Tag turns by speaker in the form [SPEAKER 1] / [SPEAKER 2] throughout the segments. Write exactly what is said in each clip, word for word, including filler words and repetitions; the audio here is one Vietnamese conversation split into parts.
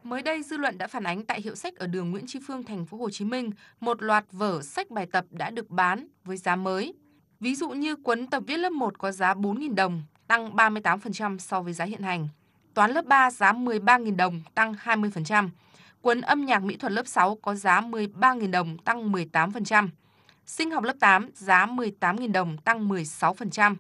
[SPEAKER 1] Mới đây, dư luận đã phản ánh tại hiệu sách ở đường Nguyễn Tri Phương, thành phố Hồ Chí Minh, một loạt vở sách bài tập đã được bán với giá mới. Ví dụ như cuốn tập viết lớp một có giá bốn nghìn đồng, tăng ba mươi tám phần trăm so với giá hiện hành. Toán lớp ba giá mười ba nghìn đồng, tăng hai mươi phần trăm. Cuốn âm nhạc mỹ thuật lớp sáu có giá mười ba nghìn đồng, tăng mười tám phần trăm. Sinh học lớp tám giá mười tám nghìn đồng, tăng mười sáu phần trăm.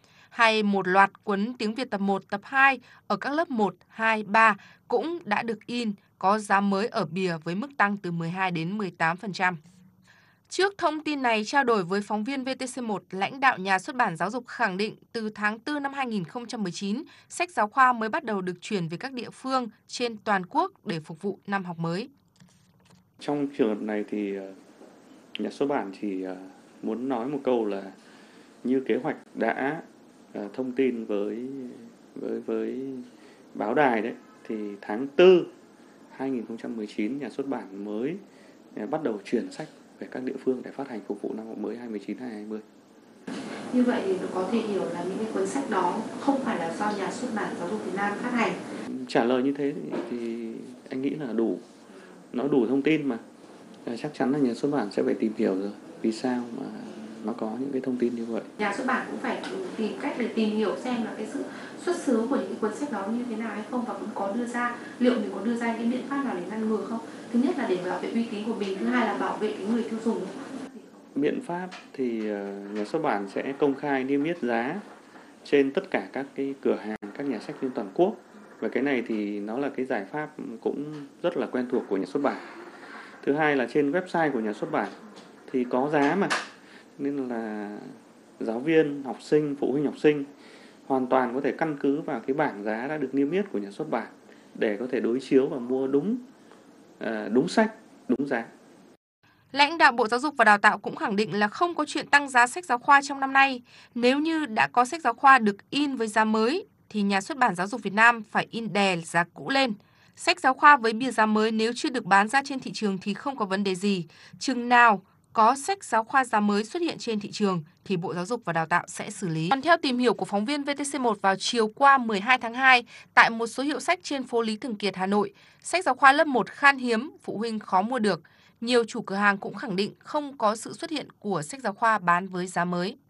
[SPEAKER 1] Hay một loạt cuốn tiếng Việt tập một, tập hai ở các lớp một, hai, ba cũng đã được in, có giá mới ở bìa với mức tăng từ mười hai đến mười tám phần trăm. Trước thông tin này, trao đổi với phóng viên vê tê xê một, lãnh đạo nhà xuất bản giáo dục khẳng định từ tháng tư năm hai nghìn không trăm mười chín, sách giáo khoa mới bắt đầu được chuyển về các địa phương trên toàn quốc để phục vụ năm học mới.
[SPEAKER 2] Trong trường hợp này thì ờ, nhà xuất bản chỉ ờ, muốn nói một câu là như kế hoạch đã ờ, thông tin với với với báo đài đấy, thì tháng tư hai nghìn không trăm mười chín nhà xuất bản mới ờ, bắt đầu chuyển sách về các địa phương để phát hành phục vụ năm học mới hai nghìn không trăm mười chín hai nghìn không trăm hai mươi.
[SPEAKER 3] Như vậy thì có thể hiểu là những cái cuốn sách đó không phải là do nhà xuất bản Giáo dục Việt Nam phát hành.
[SPEAKER 2] Trả lời như thế thì, thì anh nghĩ là đủ, nó đủ thông tin mà. À, chắc chắn là nhà xuất bản sẽ phải tìm hiểu rồi vì sao mà nó có những cái thông tin như vậy.
[SPEAKER 3] Nhà xuất bản cũng phải tìm cách để tìm hiểu xem là cái sự xuất xứ của những cái cuốn sách đó như thế nào hay không, và cũng có đưa ra liệu mình có đưa ra cái biện pháp nào để ngăn ngừa không. Thứ nhất là để bảo vệ uy tín của mình, thứ hai là bảo vệ cái người tiêu dùng.
[SPEAKER 2] Biện pháp thì nhà xuất bản sẽ công khai niêm yết giá trên tất cả các cái cửa hàng, các nhà sách trên toàn quốc. Và cái này thì nó là cái giải pháp cũng rất là quen thuộc của nhà xuất bản. Thứ hai là trên website của nhà xuất bản thì có giá mà, nên là giáo viên, học sinh, phụ huynh học sinh hoàn toàn có thể căn cứ vào cái bảng giá đã được niêm yết của nhà xuất bản để có thể đối chiếu và mua đúng đúng sách, đúng giá.
[SPEAKER 1] Lãnh đạo Bộ Giáo dục và Đào tạo cũng khẳng định là không có chuyện tăng giá sách giáo khoa trong năm nay. Nếu như đã có sách giáo khoa được in với giá mới, thì nhà xuất bản Giáo dục Việt Nam phải in đè giá cũ lên. Sách giáo khoa với bìa giá mới nếu chưa được bán ra trên thị trường thì không có vấn đề gì. Chừng nào có sách giáo khoa giá mới xuất hiện trên thị trường thì Bộ Giáo dục và Đào tạo sẽ xử lý. Còn theo tìm hiểu của phóng viên vê tê xê một, vào chiều qua mười hai tháng hai, tại một số hiệu sách trên phố Lý Thường Kiệt, Hà Nội, sách giáo khoa lớp một khan hiếm, phụ huynh khó mua được. Nhiều chủ cửa hàng cũng khẳng định không có sự xuất hiện của sách giáo khoa bán với giá mới.